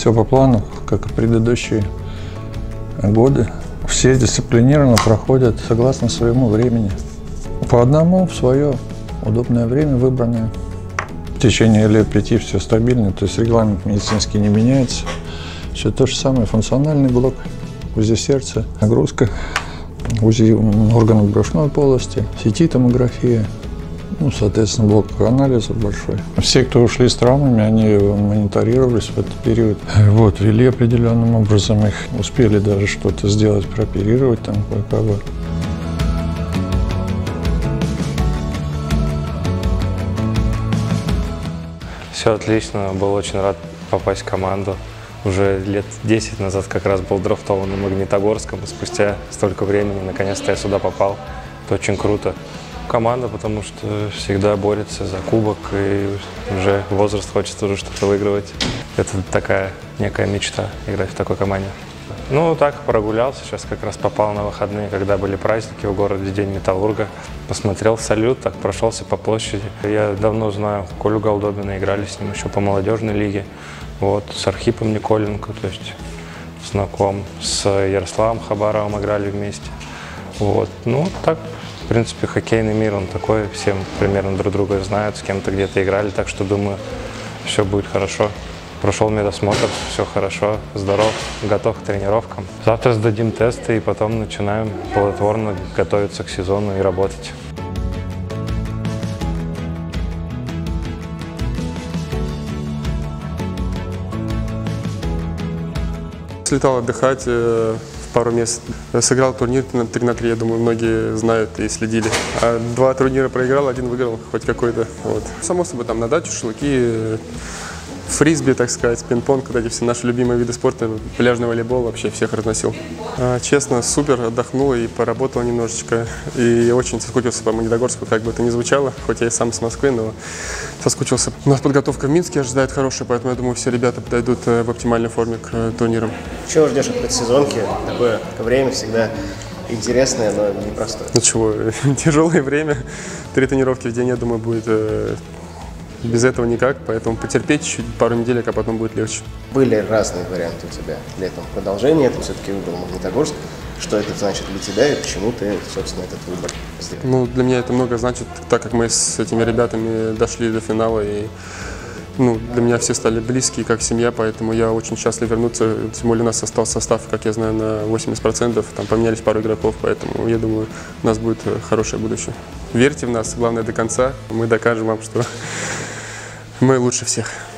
все по плану, как и предыдущие годы. Все дисциплинированно проходят согласно своему времени. По одному в свое удобное время выбранное. В течение лет 5 все стабильно, то есть регламент медицинский не меняется. Все то же самое, функциональный блок, УЗИ сердца, нагрузка, УЗИ органов брюшной полости, CT-томография, соответственно, блок анализов большой. Все, кто ушли с травмами, они мониторировались в этот период. Вели определенным образом их, успели даже что-то сделать, прооперировать там кое-кого. Все отлично, был очень рад попасть в команду. Уже лет 10 назад как раз был драфтован на Магнитогорском, и спустя столько времени наконец-то я сюда попал. Это очень круто. Команда, потому что всегда борется за кубок, и уже возраст хочется уже что-то выигрывать. Это такая некая мечта играть в такой команде. Так прогулялся, сейчас как раз попал на выходные, когда были праздники в городе, День металлурга. Посмотрел салют, так прошелся по площади. Я давно знаю Колю Голдобина, играли с ним еще по молодежной лиге. С Архипом Николенко, то есть знаком. С Ярославом Хабаровым играли вместе. Так, в принципе, хоккейный мир, он такой, всем примерно друг друга знают, с кем-то где-то играли, так что, думаю, все будет хорошо. Прошел медосмотр, все хорошо, здоров, готов к тренировкам. Завтра сдадим тесты и потом начинаем плодотворно готовиться к сезону и работать. Слетал отдыхать в пару мест. Сыграл турнир 3-3, я думаю, многие знают и следили. 2 турнира проиграл, 1 выиграл, хоть какой-то. Само собой, там на дачу, шашлыки, фрисби, так сказать, пинг-понг, эти все наши любимые виды спорта, пляжный волейбол, вообще всех разносил. Честно, супер, отдохнул и поработал немножечко. И очень соскучился по Магнитогорску, как бы это ни звучало, хоть я и сам с Москвы, но соскучился. У нас подготовка в Минске ожидает хорошая, поэтому я думаю, все ребята подойдут в оптимальной форме к турнирам. Чего ждешь от предсезонки? Такое время всегда интересное, но непростое. Тяжелое время. 3 тренировки в день, я думаю, будет... Без этого никак, поэтому потерпеть чуть пару недель, а потом будет легче. Были разные варианты у тебя летом продолжения, ты все-таки выбрал Магнитогорск. Что это значит для тебя и почему ты, собственно, этот выбор сделал? Для меня это много значит, так как мы с этими ребятами дошли до финала, и для меня все стали близкие, как семья, поэтому я очень счастлив вернуться. Тем более у нас остался состав, как я знаю, на 80%, там поменялись пару игроков, поэтому я думаю, у нас будет хорошее будущее. Верьте в нас, главное, до конца, мы докажем вам, что мы лучше всех.